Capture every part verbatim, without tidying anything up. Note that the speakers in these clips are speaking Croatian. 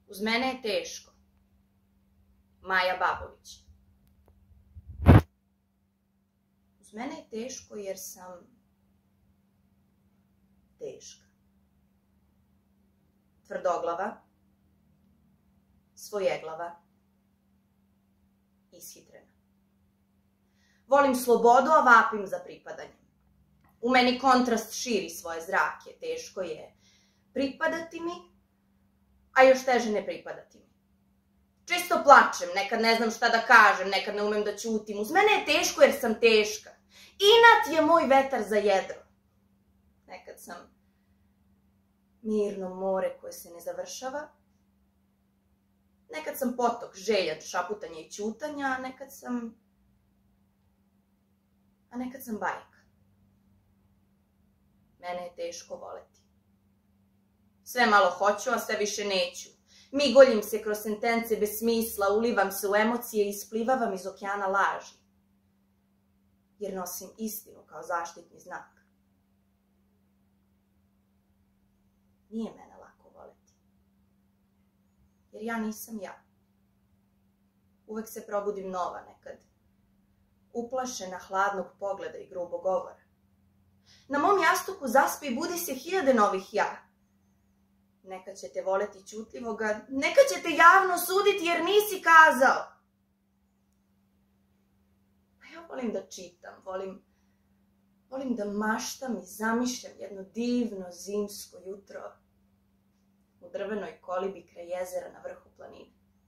Uz mene je teško. Maja Babović. Uz mene je teško jer sam teška. Tvrdoglava, svojeglava, ishitrena. Volim slobodu, a vapim za pripadanjem. U meni kontrast širi svoje zrake. Teško je pripadati mi, a još teže ne pripadati mi. Često plačem, nekad ne znam šta da kažem, nekad ne umem da ćutim. Uz mene je teško jer sam teška. Inat je moj vetar za jedro. Nekad sam mirno more koje se ne završava. Nekad sam potok želja, šaputanja i ćutanja, a nekad sam... a nekad sam bajka. Mene je teško voleti. Sve malo hoću, a sve više neću. Migoljim se kroz sentence bez smisla, ulivam se u emocije i isplivavam iz okeana laži. Jer nosim istinu kao zaštitni znak. Nije mene lako voleti. Jer ja nisam ja. Uvek se probudim nova nekad. Uplašena hladnog pogleda i grubog govora. Na mom jastuku zaspi i budi se hiljade novih ja. Nekad ćete voleti ćutljivoga, nekad ćete javno suditi jer nisi kazao. A ja volim da čitam, volim, volim da maštam i zamišljam jedno divno zimsko jutro u drvenoj kolibi kraj jezera na vrhu planine.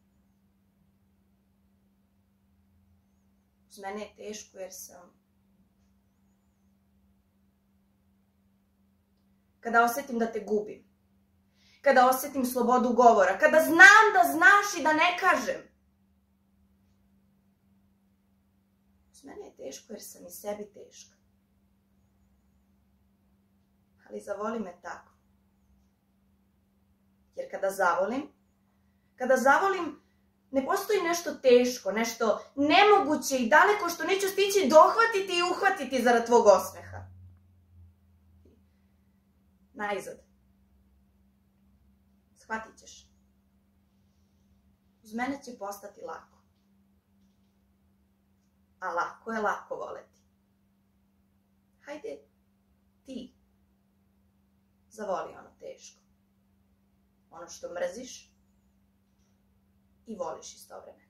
Uz mene je teško jer sam... Kada osjetim da te gubim, kada osjetim slobodu govora, kada znam da znaš i da ne kažem. Uz mene je teško jer sam i sebi teška. Ali zavoli me tako. Jer kada zavolim, kada zavolim, ne postoji nešto teško, nešto nemoguće i daleko što neću stići dohvatiti i uhvatiti zarad tvog osmeha. Najzad. Shvatit ćeš. Uz mene će postati lako. A lako je lako voleti. Hajde ti zavoli ono teško. Ono što mrziš i voliš istovremeno.